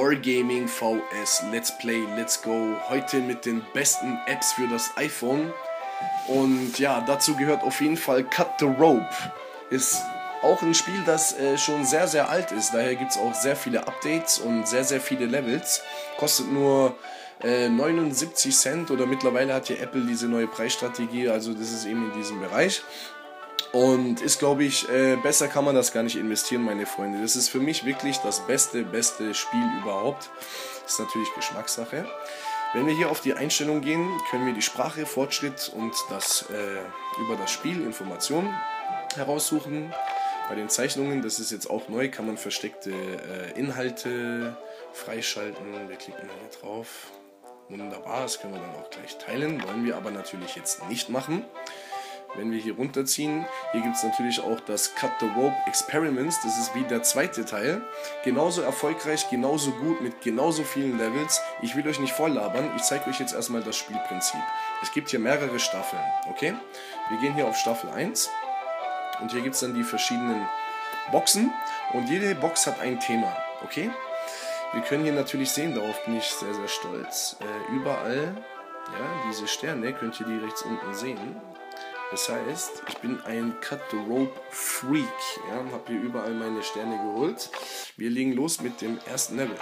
Wargaming VS Let's Play, Let's Go. Heute mit den besten Apps für das iPhone. Und ja, dazu gehört auf jeden Fall Cut the Rope. Ist auch ein Spiel, das schon sehr, sehr alt ist. Daher gibt es auch sehr viele Updates und sehr, sehr viele Levels. Kostet nur 79 Cent oder mittlerweile hat ja Apple diese neue Preisstrategie. Also das ist eben in diesem Bereich. Und ist, glaube ich, besser kann man das gar nicht investieren, meine Freunde. Das ist für mich wirklich das beste Spiel überhaupt. Das ist natürlich Geschmackssache. Wenn wir hier auf die Einstellung gehen, können wir die Sprache, Fortschritt und über das Spiel Informationen heraussuchen. Bei den Zeichnungen, das ist jetzt auch neu, kann man versteckte Inhalte freischalten. Wir klicken hier drauf. Wunderbar, das können wir dann auch gleich teilen. Wollen wir aber natürlich jetzt nicht machen. Wenn wir hier runterziehen, hier gibt es natürlich auch das Cut the Rope Experiments, das ist wie der zweite Teil. Genauso erfolgreich, genauso gut, mit genauso vielen Levels. Ich will euch nicht voll labern, ich zeige euch jetzt erstmal das Spielprinzip. Es gibt hier mehrere Staffeln, okay? Wir gehen hier auf Staffel 1 und hier gibt es dann die verschiedenen Boxen und jede Box hat ein Thema, okay? Wir können hier natürlich sehen, darauf bin ich sehr, sehr stolz, überall, ja, diese Sterne, könnt ihr die rechts unten sehen. Das heißt, ich bin ein Cut-the-Rope-Freak. Ja, habe hier überall meine Sterne geholt. Wir legen los mit dem ersten Level.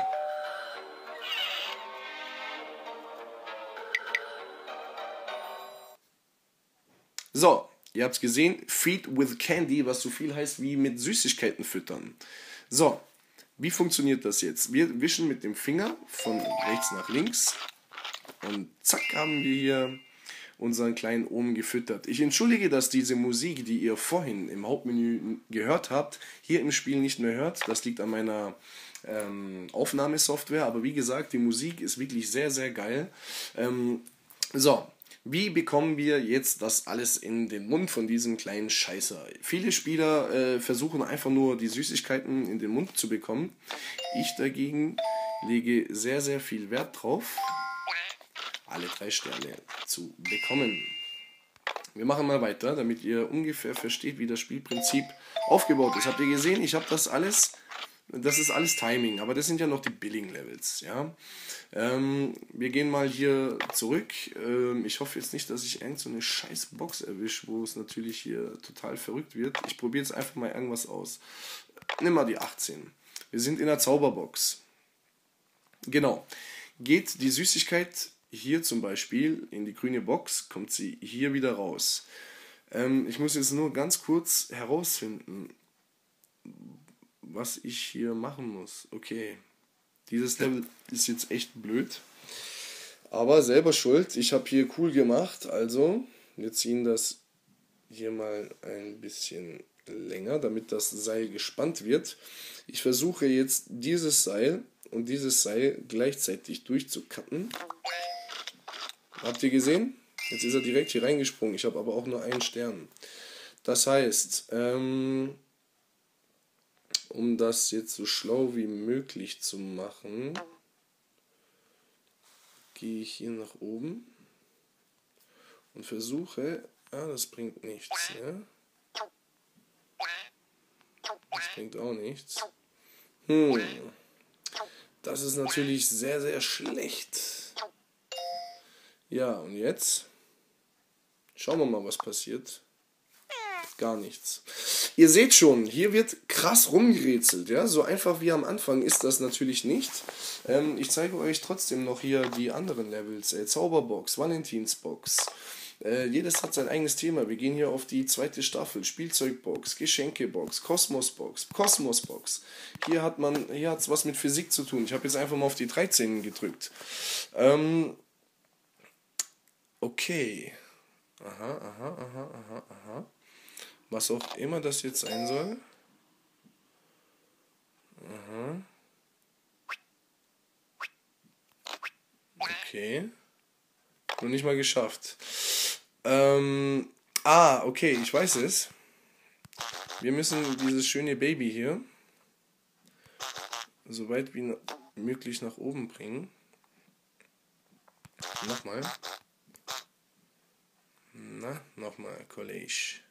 So, ihr habt es gesehen. Feed with Candy, was so viel heißt wie mit Süßigkeiten füttern. So, wie funktioniert das jetzt? Wir wischen mit dem Finger von rechts nach links. Und zack, haben wir hier unseren kleinen Ohm gefüttert. Ich entschuldige, dass diese Musik, die ihr vorhin im Hauptmenü gehört habt, hier im Spiel nicht mehr hört. Das liegt an meiner Aufnahmesoftware, aber wie gesagt, die Musik ist wirklich sehr, sehr geil. So, wie bekommen wir jetzt das alles in den Mund von diesem kleinen Scheißer? Viele Spieler versuchen einfach nur die Süßigkeiten in den Mund zu bekommen. Ich dagegen lege sehr, sehr viel Wert drauf, alle 3 Sterne zu bekommen. Wir machen mal weiter, damit ihr ungefähr versteht, wie das Spielprinzip aufgebaut ist. Habt ihr gesehen? Ich habe das ist alles Timing, aber das sind ja noch die Billing-Levels. Ja? Wir gehen mal hier zurück. Ich hoffe jetzt nicht, dass ich irgend so eine scheiß Box erwische, wo es natürlich hier total verrückt wird. Ich probiere jetzt einfach mal irgendwas aus. Nimm mal die 18. Wir sind in der Zauberbox. Genau. Geht die Süßigkeit hier zum Beispiel in die grüne Box, kommt sie hier wieder raus. Ich muss jetzt nur ganz kurz herausfinden, was ich hier machen muss. Okay, dieses Level ist jetzt echt blöd, aber selber schuld. Ich habe hier cool gemacht, also wir ziehen das hier mal ein bisschen länger, damit das Seil gespannt wird. Ich versuche jetzt dieses Seil und dieses Seil gleichzeitig durchzucutten. Habt ihr gesehen? Jetzt ist er direkt hier reingesprungen. Ich habe aber auch nur einen Stern. Das heißt, um das jetzt so schlau wie möglich zu machen, gehe ich hier nach oben und versuche, das bringt nichts. Ja? Das bringt auch nichts. Das ist natürlich sehr, sehr schlecht. Ja, und jetzt schauen wir mal, was passiert. Gar nichts. Ihr seht schon, hier wird krass rumgerätselt. Ja? So einfach wie am Anfang ist das natürlich nicht. Ich zeige euch trotzdem noch hier die anderen Levels. Zauberbox, Valentinsbox. Jedes hat sein eigenes Thema. Wir gehen hier auf die 2. Staffel. Spielzeugbox, Geschenkebox, Kosmosbox. Hier hat es was mit Physik zu tun. Ich habe jetzt einfach mal auf die 13 gedrückt. Okay. Aha. Was auch immer das jetzt sein soll. Aha. Okay. Noch nicht mal geschafft. Okay, ich weiß es. Wir müssen dieses schöne Baby hier so weit wie möglich nach oben bringen. Nochmal. Nochmal, College.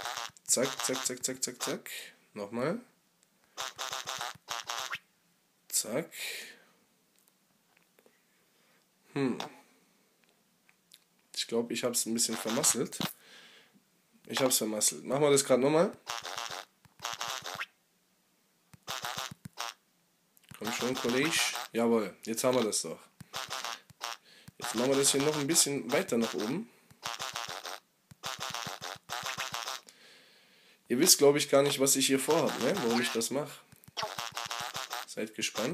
Zack. Nochmal. Zack. Ich glaube, ich habe es ein bisschen vermasselt. Ich habe es vermasselt. Machen wir das gerade nochmal. Komm schon, Kollege. Jawohl, jetzt haben wir das doch. Jetzt machen wir das hier noch ein bisschen weiter nach oben. Ihr wisst, glaube ich, gar nicht, was ich hier vorhabe, ne? Warum ich das mache. Seid gespannt.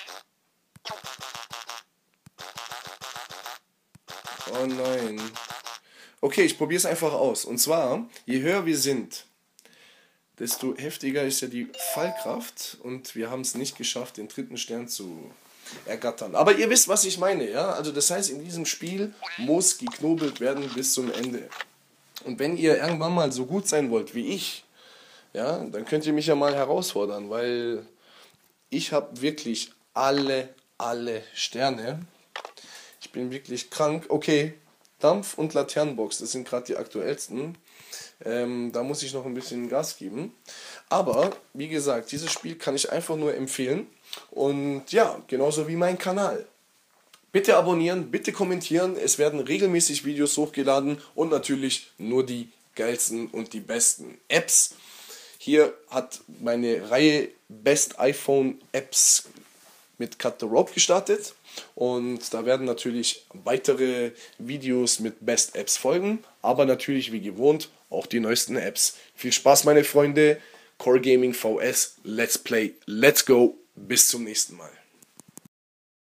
Oh nein. Okay, ich probiere es einfach aus. Und zwar, je höher wir sind, desto heftiger ist ja die Fallkraft. Und wir haben es nicht geschafft, den dritten Stern zu ergattern. Aber ihr wisst, was ich meine, ja? Also das heißt, in diesem Spiel muss geknobelt werden bis zum Ende. Und wenn ihr irgendwann mal so gut sein wollt wie ich, ja, dann könnt ihr mich ja mal herausfordern, weil ich habe wirklich alle Sterne. Ich bin wirklich krank. Okay, Dampf und Laternenbox, das sind gerade die aktuellsten. Da muss ich noch ein bisschen Gas geben. Aber, wie gesagt, dieses Spiel kann ich einfach nur empfehlen. Und ja, genauso wie mein Kanal. Bitte abonnieren, bitte kommentieren. Es werden regelmäßig Videos hochgeladen und natürlich nur die geilsten und die besten Apps. Hier hat meine Reihe Best iPhone Apps mit Cut the Rope gestartet. Und da werden natürlich weitere Videos mit Best Apps folgen. Aber natürlich wie gewohnt auch die neuesten Apps. Viel Spaß, meine Freunde. Core Gaming VS. Let's play, let's go. Bis zum nächsten Mal.